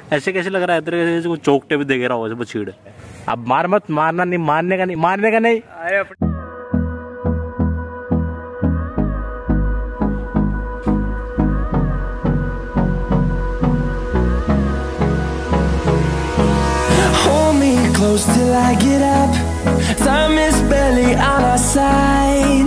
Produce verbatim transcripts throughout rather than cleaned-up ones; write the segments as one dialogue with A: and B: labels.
A: ऐसे कैसे लग रहा है तेरे जैसे कुछ चौकटे भी देख रहा हो जैसे छीड़। अब मार मत, मारना नहीं, मारने का नहीं, मारने का नहीं।
B: Close till I get up. Time is barely on our side.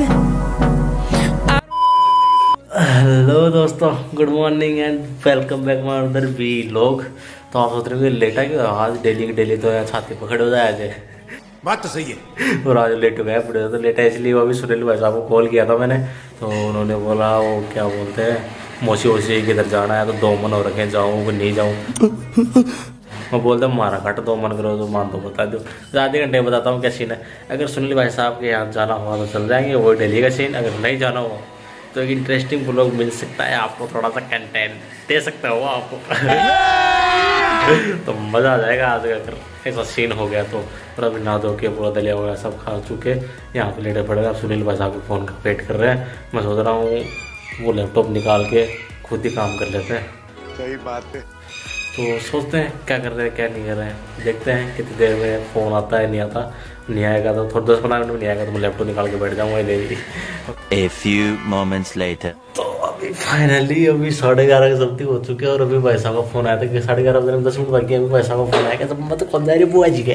A: Hello दोस्तों, good morning and welcome back my another vlog. तो आप सोच रहे होंगे लेटा क्यों? आज डेली की डेली तो यार छाती पकड़ हो जाए आज।
C: बात तो सही है।
A: और आज लेट हो गया बुढ़े, तो लेटा इसलिए वो भी सुनील भाई साहब को कॉल किया था मैंने। तो उन्होंने बोला वो क्या बोलते हैं मौसी वोसी किधर जाना है, तो दो मन हो रखे, जाऊँ कि नहीं जाऊँ। मैं बोलता हूँ मारा काट दो मन करो तो मान दो, बता दो। तो आधे घंटे में बताता हूँ क्या सीन है। अगर सुनील भाई साहब के यहाँ जाना हुआ तो चल जाएंगे, वो डेली का सीन। अगर नहीं जाना हुआ तो एक इंटरेस्टिंग ब्लॉग मिल सकता है आपको, थोड़ा सा कंटेंट दे सकता हो आपको। तो मज़ा आ जाएगा आज अगर ऐसा सीन हो गया तो। और अभी नहा धो के पूरा दलिया वगैरह सब खा चुके यहाँ पे लेटे पड़े। अब सुनील भाई साहब के फ़ोन का वेट कर रहे हैं। मैं सोच रहा हूँ वो लैपटॉप निकाल के खुद ही काम कर लेते हैं।
C: सही बात है।
A: तो सोचते हैं क्या कर रहे हैं क्या नहीं कर रहे हैं, देखते हैं कितनी देर में फ़ोन आता है नहीं आता। नहीं आएगा तो थोड़ा दस पंद्रह मिनट में नहीं आएगा तो मैं लैपटॉप निकाल के बैठ जाऊँगा ले।
D: A few moments later.
A: तो अभी फाइनली अभी साढ़े ग्यारह की समथिंग हो चुके हैं और अभी भाई साहब का फ़ोन आया था कि साढ़े ग्यारह बजे दस मिनट बाकी है। अभी भाई साहब का फ़ोन आया, तो मैं तो कौन जा रही बुआ जी के।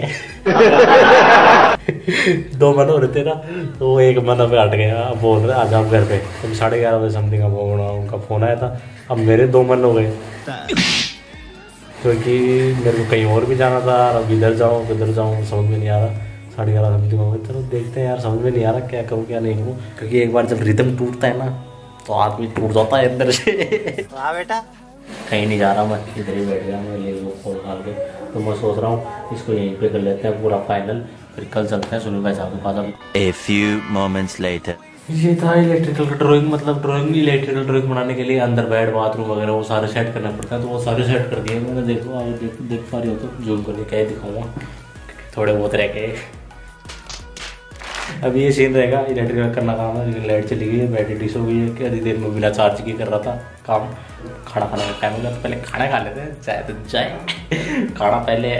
A: दो मन हो रहे थे ना, तो एक मन अभी हट गया, बोल रहे आज आप घर पे। तो साढ़े ग्यारह बजे समथिंग उनका फ़ोन आया था। अब मेरे दो मन हो गए क्योंकि मेरे को कहीं और भी जाना था। अब इधर जाऊँ किधर जाऊँ समझ में नहीं आ रहा। साढ़े ग्यारह समथिंग हो गए। चलो देखते हैं यार, समझ में नहीं आ रहा क्या करूँ क्या नहीं करूँ, क्योंकि एक बार जब रिदम टूटता है ना तो आदमी टूट जाता है अंदर से।
D: हाँ बेटा,
A: कहीं नहीं जा रहा मैं, इधर ही बैठ गया मैं ले लो फोन डाल के। तो मैं सोच रहा हूँ इसको यहीं पे कर लेते हैं पूरा फाइनल, फिर कल चलते हैं सुनील भाई साहब के पास। अब
D: A few moments later.
A: ये था इलेक्ट्रिकल का ड्राइंग, मतलब ड्राइंग इलेक्ट्रिकल ड्राइंग बनाने के लिए अंदर बेड बाथरूम वगैरह वो सारे सेट करना पड़ता है। तो वो सारे सेट कर दिए मैंने। देखो आप देख देख पा रही हो तो जूम करके क्या दिखाऊंगा, थोड़े बहुत रह गए। अभी ये सीन रहेगा, इलेक्ट्रिकल करना काम है। लेकिन लाइट चली गई है, बैटरी डिस हो गई है कि आधी देर में बिना चार्ज की कर रहा था काम। खाना खाने का टाइम हो गया तो पहले खाना खा लेते हैं, चाय तो चाय, खाना पहले।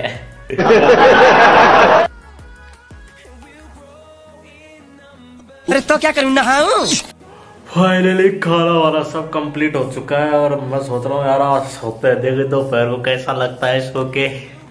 B: अरे तो क्या करूँ नहाऊं?
A: फाइनली खाना वाला सब कंप्लीट हो चुका है और मैं सोच रहा हूँ यार आज सोते हैं, देखे दोपहर को कैसा लगता है सो के।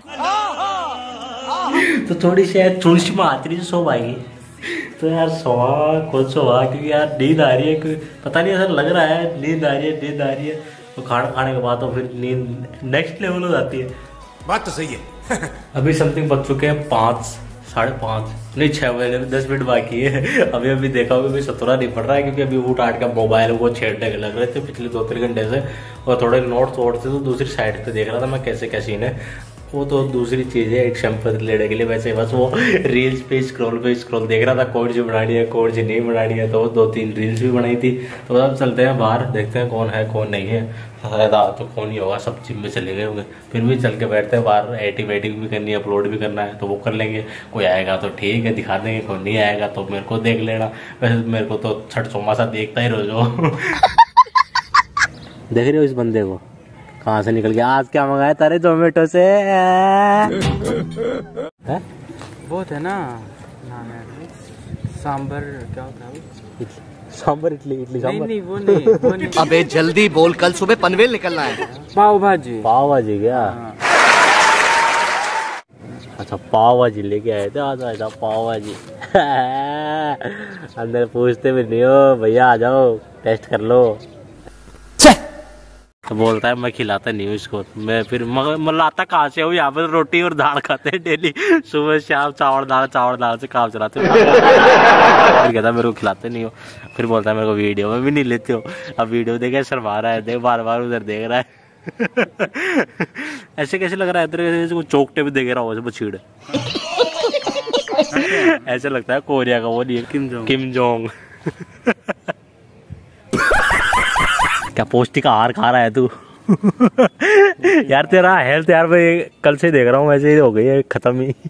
A: तो थोड़ी सी यार थोड़ी सी मात्री से सो आएगी तो यार सोवा खुद सोवा, क्योंकि यार नींद आ रही है। क्योंकि पता नहीं ऐसा लग रहा है नींद आ रही है नींद आ रही है। तो खाना खाने के बाद तो फिर नींद नेक्स्ट लेवल हो जाती है।
C: बात तो सही है।
A: अभी समथिंग बज चुके हैं पाँच साढ़े पाँच नहीं छः बजे, दस मिनट बाकी है। अभी अभी देखा होगा अभी सतुरा नहीं पड़ रहा है, क्योंकि अभी उठ आठ का मोबाइल को छेड़ने के लग रहे थे पिछले दो तीन घंटे से। और थोड़े नोट्स वोट्स थे तो दूसरी साइड पे देख रहा था मैं कैसे क्या सीन है। वो तो दूसरी चीज़ है, एक शैम्पू लेने के लिए वैसे बस वो रील्स पे स्क्रॉल पे स्क्रॉल देख रहा था कौन सी बनानी है कौन सी नहीं बनानी है। तो वो दो तीन रील्स भी बनाई थी। तो अब चलते हैं बाहर, देखते हैं कौन है कौन नहीं है। शायद आज तो कौन ही होगा, सब जिम में चले गए होंगे। फिर भी चल के बैठते हैं बाहर, एडिटिंग वेटिंग भी करनी है, अपलोड भी करना है तो वो कर लेंगे। कोई आएगा तो ठीक है दिखा देंगे, कोई नहीं आएगा तो मेरे को देख लेना। वैसे मेरे को तो छठ चौमासा देखता ही रोजो। देख रहे हो इस बंदे को कहाँ से निकल गया। आज क्या मंगाया तारे जोमेटो से? है
E: वो थे ना नाम है सांबर, क्या होता है?
A: सांबर इडली इडली
E: नहीं
A: सांबर
E: नहीं वो नहीं, वो नहीं।
D: अबे जल्दी बोल, कल सुबह पनवेल निकलना है।
E: पाव भाजी।
A: पाव भाजी क्या?
E: हाँ।
A: अच्छा पाव भाजी लेके आए थे आज। आया पाव भाजी। अंदर पूछते भी नहीं हो भैया आ जाओ टेस्ट कर लो। तो बोलता है मैं खिलाता नहीं हूँ इसको। मैं फिर मैं लाता कहाँ से हूँ, यहाँ पर रोटी और दाल खाते हैं डेली, सुबह शाम चावल दाल चावल दाल से काम चलाते हो। फिर कहता मेरे को खिलाते नहीं हो। फिर बोलता है मेरे को वीडियो में भी नहीं लेते हो। अब वीडियो देखे शर्मा रहा है, देख बार बार उधर देख रहा है। ऐसे कैसे लग रहा है तेरे जैसे कुछ चौकटे भी देख रहा हो जैसे छीड़। ऐसा लगता है कोरिया का वो नहीं है किम जोंग किम जोंग। क्या पौष्टिक आहार खा रहा है तू? यार तेरा हेल्थ यार मैं कल से देख रहा हूँ वैसे ही हो गई है खत्म ही।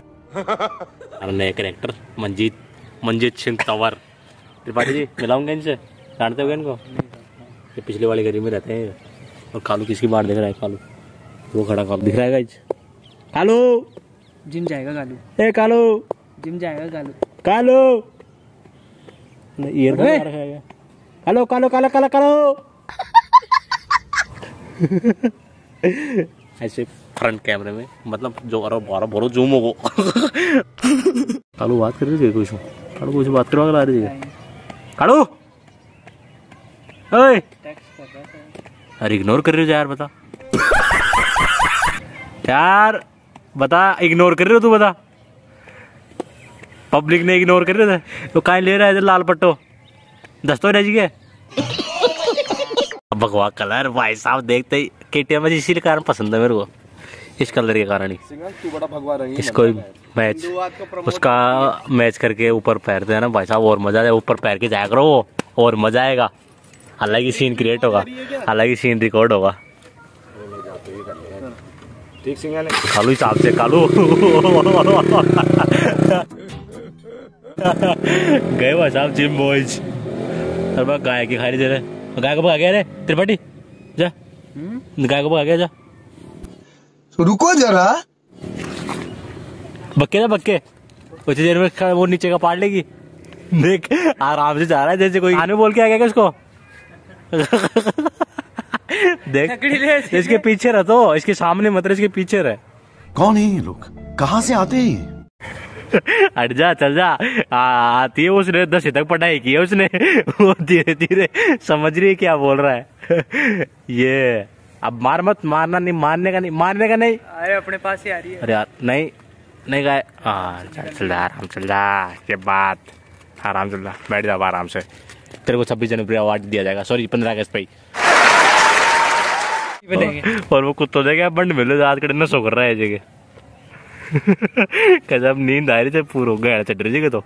A: नए कैरेक्टर मंजीत मंजीत सिंह तंवर त्रिपाठी जी मिलाऊंगा इनसे, जानते हो इनको? ये पिछले वाली गली में रहते हैं। और कालू किसकी बात देख रहा है? कालू वो खड़ा कब दिख रहा है गाइस? कालू
E: जिम जाएगा कालू।
A: ए कालू
E: जिम जाएगा कालू।
A: कालू ईयरफोन लगा रखा है। कालू कालू कालू कालू कालू ऐसे फ्रंट कैमरे में, मतलब जो अरे बारह बोलो जूम हो कालू बात कर रही थी कुछ कालू कुछ बात करवा ला रही थी कालू। ओए अरे इग्नोर कर रहे हो यार, बता यार बता, इग्नोर कर रहे हो तू, बता। पब्लिक ने इग्नोर कर रहे थे तो काहे ले रहा है लाल पट्टो दस तो रह जी के भगवा कलर भाई साहब देखते ही केटीएम में इसी कारण पसंद है मेरे को, इस कलर के कारण ही। इसको मैच उसका मैच करके ऊपर पैरते हैं ना भाई साहब, और मजा है। ऊपर पैर के जाया करो वो, और मजा आएगा। हालांकि सीन क्रिएट होगा, हालांकि सीन रिकॉर्ड होगा। कालू हिसाब से कालू गए भाई साहब जिम बॉयज। अरे गाय की खाई दे रहे, गाय को भगा गया रे त्रिपाठी, जा गाय को भगा गया, जा
C: रुको जरा,
A: बक्के ना बक्के कुछ देर में वो नीचे का पाड़ लेगी। देख आराम से जा रहा है जैसे कोई आने बोल के आ गया उसको। देख इसके पीछे रह, तो इसके सामने मत, इसके पीछे रह।
C: कौन है ये लोग, कहाँ से आते हैं?
A: हट जा, चल जा। आ, आती है उसने, दस तक पढ़ाई की है उसने। वो धीरे धीरे समझ रही है क्या बोल रहा है। ये अब मार मत, मारना नहीं, मारने का नहीं, मारने का नहीं।
E: अरे अपने पास ही आ रही है।
A: अरे यार नहीं नहीं गाय, चल जा आराम, चल जा, ये बात आराम, चल जा, बैठ जा आराम से। तेरे को छब्बीस जनवरी अवार्ड दिया जाएगा, सॉरी पंद्रह अगस्त पे। और वो कुत्तों जगह बंड मिले आज कड़े नशो कर रहा है जगह। जब नींद आ रही थी पूरा गया चढ़ रही जगह। तो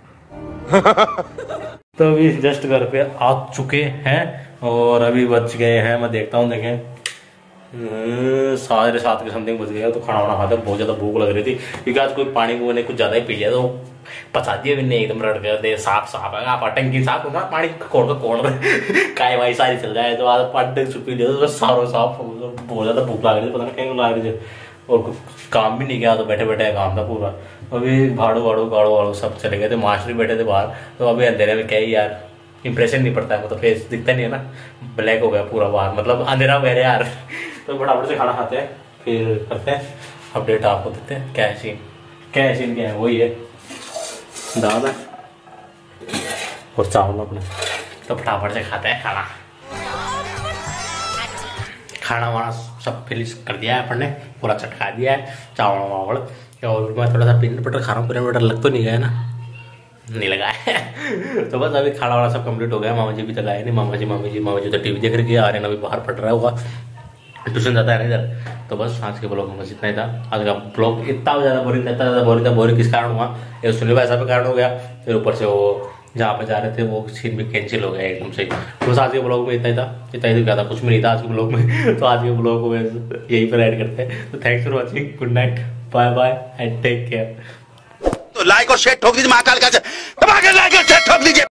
A: तो अभी जस्ट घर पे आ चुके हैं और अभी बच गए हैं, मैं देखता हूँ, देखें साढ़े सात के समथिंग बज गया। तो खाना वाना खाते बहुत ज्यादा भूख लग रही थी, क्योंकि आज कोई पानी को कुछ ज्यादा ही पी लिया, तो पचा दिया भी नहीं, एकदम रट गया दे साफ साफ है। आप टंकी साफ होना, पानी कोड़ को कोड़ काय भाई सारी चल जाए। तो आज पानी से पी लिया तो सारो साफ, बहुत ज्यादा भूख लग रही थी, पता नहीं कहीं लग रही थी, और काम भी नहीं किया, तो बैठे बैठे काम था पूरा। अभी भाड़ू वाड़ू गाड़ू वाड़ू सब चले गए थे, मास्टर बैठे थे बाहर। तो अभी अंधेरे में क्या ही यार, इंप्रेशन नहीं पड़ता है, मतलब फेस दिखता नहीं है ना, ब्लैक हो गया पूरा बाहर, मतलब अंधेरा हो गया यार। तो फटाफट से खाना खाते हैं, फिर करते हैं अपडेट, आपको देते हैं क्या है सीन, क्या है सीन, क्या है वही है दाल है और चावल अपने। तो फटाफट से खाते हैं खाना। खाना वाना सब फिनिश कर दिया है अपन ने, पूरा चटका दिया है चावल वावल। और मैं थोड़ा सा पीनट बटर खा रहा हूँ, पीनट बटर लग तो नहीं गया ना, नहीं लगा है। तो बस अभी खाना वाना सब कंप्लीट हो गया। मामा जी भी तक आए नहीं, मामा जी मामी जी मामा जी तो टीवी देख रही है, आर्यन अभी बाहर पढ़ रहा होगा, ट्यूशन जाता है ना इधर। तो बस आज के ब्लॉग में बस इतना ही था। आज का ब्लॉग इतना ज़्यादा बोरिंग था, इतना ज़्यादा बोरिंग था। बोरिंग किस कारण हुआ, ये सुनील भाई साहब के कारण हो गया, फिर ऊपर से वो जहाँ पे जा रहे थे वो सीन भी कैंसिल हो गया एकदम से। बस आज के ब्लॉग में इतना ही था, इतना ही ज़्यादा कुछ भी नहीं था आज के ब्लॉग में। तो आज के ब्लॉग को यहीं पर ऐड करते हैं। तो thanks for watching, good night, bye bye and take care.
C: तो लाइक और शेयर ठोक दीजिए, महाकाल का लाइक और शेयर ठोक दीजिए।